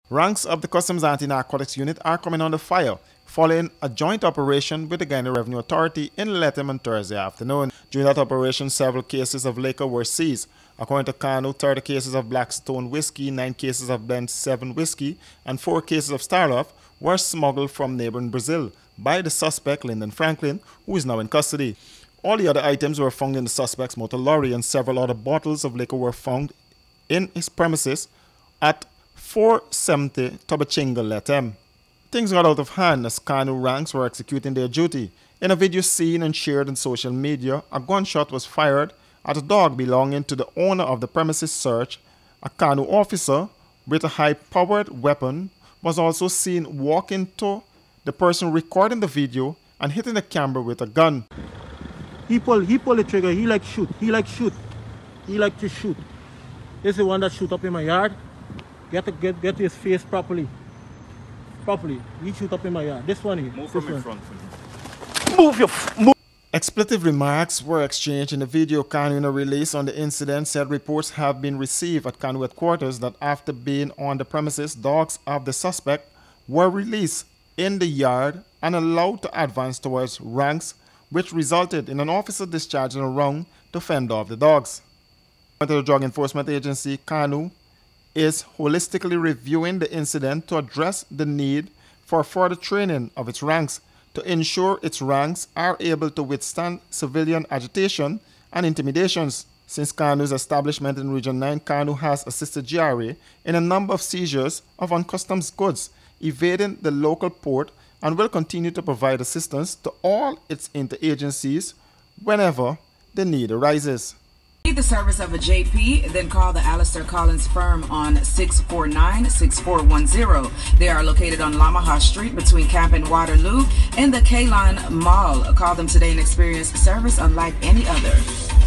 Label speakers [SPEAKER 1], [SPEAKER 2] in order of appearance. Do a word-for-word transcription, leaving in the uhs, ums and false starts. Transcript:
[SPEAKER 1] Ranks of the Customs Anti-Narcotics Unit are coming under fire following a joint operation with the Guyana Revenue Authority in Lethem on Thursday afternoon. During that operation, several cases of liquor were seized. According to Kanu, thirty cases of Blackstone whiskey, nine cases of Blend seven whiskey, and four cases of Starloff were smuggled from neighboring Brazil by the suspect, Lyndon Franklin, who is now in custody. All the other items were found in the suspect's motor lorry, and several other bottles of liquor were found in his premises at four seventy Tobachinga, Lethem. Things got out of hand as Kanu ranks were executing their duty. In a video seen and shared on social media, a gunshot was fired at a dog belonging to the owner of the premises search. A Kanu officer with a high-powered weapon was also seen walking to the person recording the video and hitting the camera with a gun.
[SPEAKER 2] He pull, he pull the trigger, he like shoot, he like shoot, he like to shoot. This is the one that shoot up in my yard. Get to get, get to his face properly. Properly. He shoot up in my yard. This one here.
[SPEAKER 3] Move
[SPEAKER 2] this
[SPEAKER 3] from in
[SPEAKER 2] one.
[SPEAKER 3] front for me.
[SPEAKER 2] Move your move.
[SPEAKER 1] Expletive remarks were exchanged in the video. Kanu, in a release on the incident, said reports have been received at Kanu headquarters that after being on the premises, dogs of the suspect were released in the yard and allowed to advance towards ranks, which resulted in an officer discharging a round to fend off the dogs. According to the Drug Enforcement Agency, Kanu is holistically reviewing the incident to address the need for further training of its ranks to ensure its ranks are able to withstand civilian agitation and intimidations. Since Kanu's establishment in Region nine, Kanu has assisted G R A in a number of seizures of uncustoms goods, evading the local port, and will continue to provide assistance to all its interagencies whenever the need arises.
[SPEAKER 4] Need the service of a J P? Then call the Alistair Collins firm on six four nine, six four one zero. They are located on Lamaha Street between Camp and Waterloo in the Kalon Mall. Call them today and experience service unlike any other.